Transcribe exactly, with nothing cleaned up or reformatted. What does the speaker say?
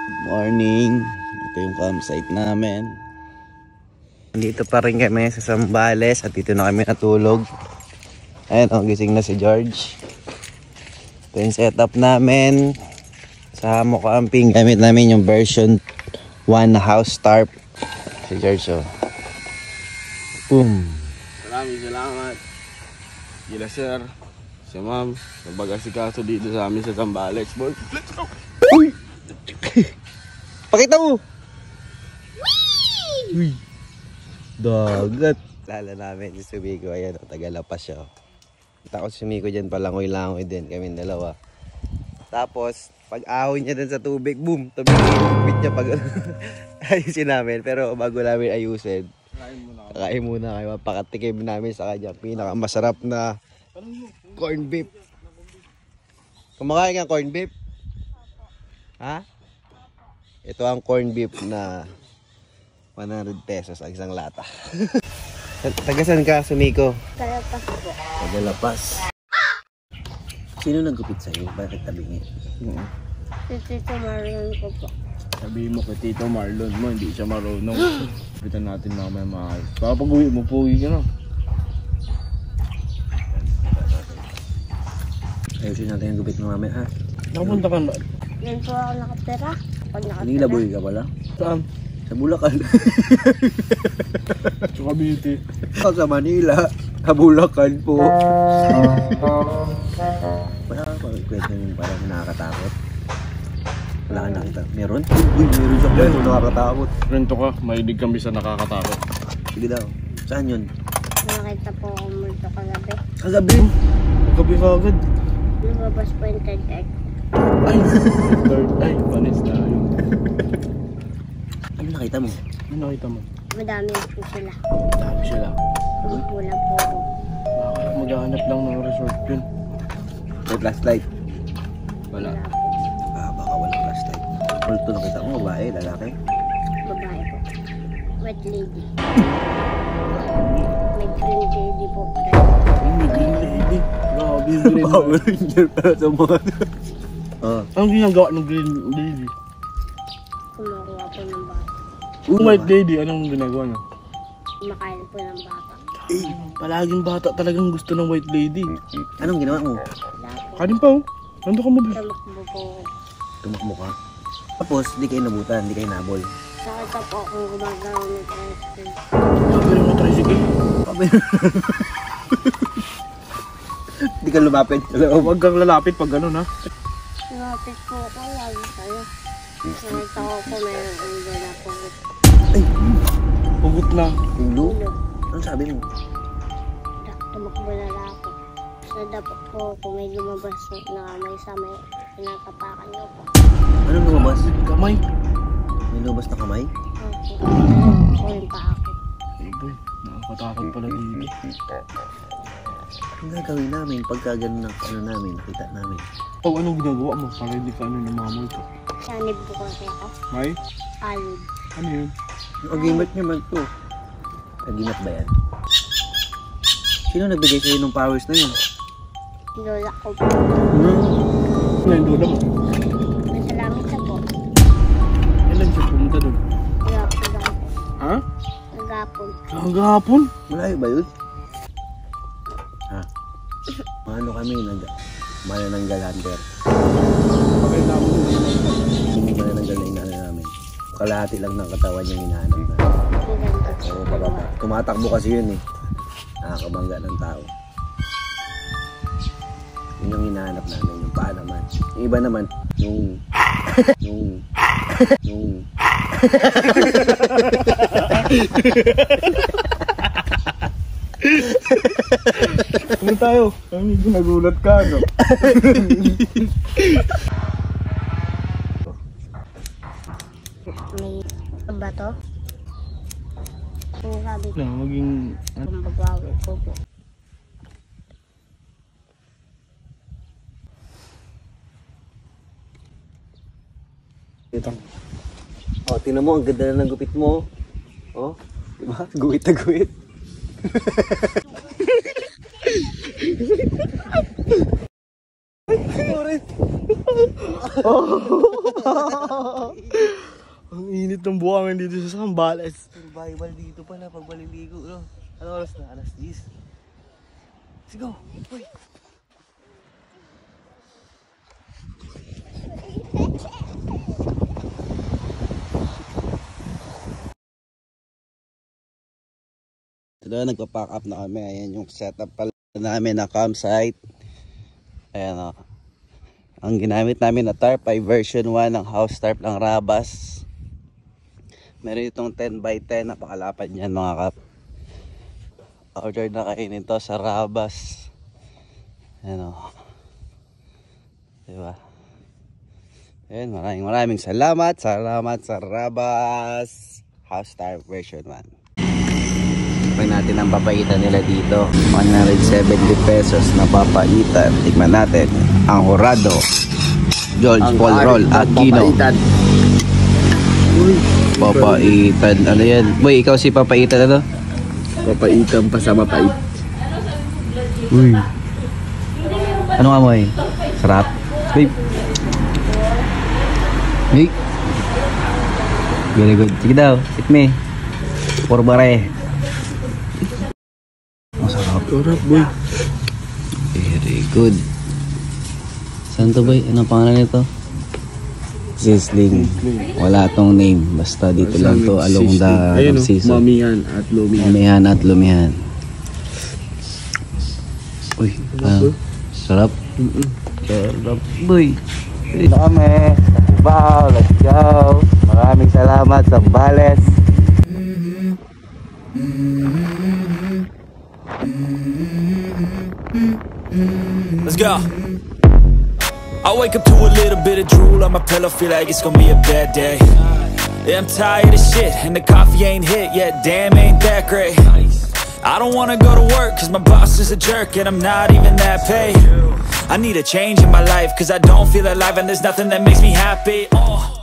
Morning. Ito yung campsite namin. Dito pa rin kami sa Zambales at dito na kami natulog. Ayun, oh, gising na si George. Ito yung setup namin. Sa hammock camping, gamit namin yung version one house tarp. Si George, oh. Boom. Maraming salamat. Gila sir, si ma'am, nabag-asikaso dito sa amin sa Zambales. Boy, let's go! Uy! Pakita mo! Uy! Dagat! Lala namin si Sumiko. Ayan, Tagalapas siya. Kita ko si Sumiko dyan, palangoy-langoy din. Kami dalawa. Tapos, pag ahon niya din sa tubig, boom! Tumingin niya pag ayusin namin. Pero bago namin ayusin, kakain muna, kakain muna kayo. Pakatikim namin sa kanya. Pinakamasarap na corn beef. Kumakain ka corn beef? Ha? Ito ang corn beef na one hundred pesos ang isang lata. Tagasan ka, Sumiko? Tagalapas po. Tagalapas. Sino nagupit sa'yo? Bakit tabingi? Hmm. Si Tito Marlon ko po. Sabihin mo kay Tito Marlon mo, hindi siya marunong. Pitan natin mamaya mahal. Kapag uwi mo, puwi ka na. Ayusin natin yung gupit mo mamaya, ha? Nakapunta ka na. Yan po ako nakatira. Ako nakatira. Nilaboy ka pala? Saan? Sa Bulacan. Sa Cavite. Ako sa Manila. Sa Bulacan po. Wala ka pa kwento yung parang nakakatakot. Wala ka nakita. Meron? Uy, meron siya kwento nakakatakot. Kwento ka, mahilig kami sa nakakatakot. Sige daw. Saan yun? Nakita po ako multo kagabi. Kagabi? Gabi ka agad. Lumabas po yung third eye. Ay! Third eye, panis na yun. Ano nakita mo? Ano nakita mo? Madami po sila. Dami sila. Kulang po ako. Baka maghahanap lang ng resort yun. May flashlight. Wala. Wala po. Ah, baka walang flashlight. Multo nakita mo, babae, lalaki. Babae po. Wet lady. May green lady po. Ay, may green lady. Grabe yung green Power Ranger para sa mga... Oh. Anong ginagawa ng green lady? Kumukuha po ng bata. Yung white lady, anong ginagawa niya? Kumakain po ng bata. Eh, palaging bata talagang gusto ng white lady. Anong ginawa mo? Wala po. Kanin pa oh. Nando ka mabis. Tumakbo po. Tumakbo ka? Tapos, di kayo nabutan, di kayo nabol. Nakita po akong gumagawa ng tricycle. Sabi rin mo tricycle. Di ka lumapit. Huwag kang lalapit pag gano'n ha. Lumapit po ako lagi sa'yo. Nakita ko po mayroong ulo na pugot. Ay, Hugot na. ulo? Ulo. Anong sabi mo? Da- Tumakbo na lang ako. Nadapat po kung may lumabas na may sa may pinakapakan niyo po. Anong lumabas? Kamay. May lumabas na kamay? Okay. Nadapat po yung paa ko. Ay boy, nakakatakot pala dito. Anong gagawin namin pagka ganun ang ano namin, kita namin? Oh, anong ginagawa mo? Para hindi ka ano namamol ka. Sanib po kasi ako. May? Alib. Ano yun? Yung agimat niya man to. Agimat ba yan? Sino nagbigay sa'yo ng powers na yun? Lola ko po. Ano? Ano yung lola mo? Masalamat siya po. Kailan siya pumunta doon? Gapon lang po. Ha? Gapon. Kagahapon? Malayo ba yun? Ha? Ano kami, nag... manananggal hunter. Bakit namin yun? Hindi manananggal na inaano namin. Kalahati lang ng katawan yung hinahanap na. Ang ganda po. Oo, bababa. Tumatakbo kasi yun eh. Nakakabangga ng tao. Yun yung hinahanap namin, yung paa naman. Yung iba naman, yung... yung... yung... Ano tayo? Ay, medyo nagulat ka, no? May bato. Kung sabi ko, No, maging... kung magwawin ko po. Ito. Oh, tingnan mo, ang ganda na ng gupit mo. Oh, di ba? Guwit na guwit. Sorry. Oh. init ng buhangin dito sa Zambales. Survival dito pala pag maliligo, no? Ano oras na? Alas diyes. Let's go! Uy! Ito na, nagpa-pack up na kami. Ayan yung setup pala namin na campsite. Ayan o. Ang ginamit namin na tarp ay version one ng house tarp ng Rabas. Meron itong ten by ten. Napakalapad yan mga kap. Order na kainin to sa Rabas. Ayan o. Diba? Ayan, maraming maraming salamat. Salamat sa Rabas house tarp version one. Tignan natin ang papaitan nila dito. one hundred seventy pesos na papaitan. Tignan natin ang Horado George Ang Paul Roll Aquino. papaitan. Papaitan. Ano yan? Boy, ikaw si papaitan ano? Papaitan pa sa mapait. Uy. Ano nga mo eh? Sarap. Babe. Hey. Very good. Sige daw. Hit me. Porbare. Masarap. Sarap boy. Very good. Saan to boy? Anong pangalan nito? Sizzling. Wala tong name. Basta dito lang to along the Ayun, season. mamihan at lumihan. Mamihan at lumihan. Uy. Ah, sarap. Sarap boy. Dito kami. Sa Cubao. Let's go. Maraming salamat sa Zambales. Let's go. I wake up to a little bit of drool on my pillow, feel like it's gonna be a bad day. Yeah, I'm tired of shit, and the coffee ain't hit yet, damn, ain't that great. I don't wanna go to work, cause my boss is a jerk, and I'm not even that paid. I need a change in my life, cause I don't feel alive, and there's nothing that makes me happy. Oh.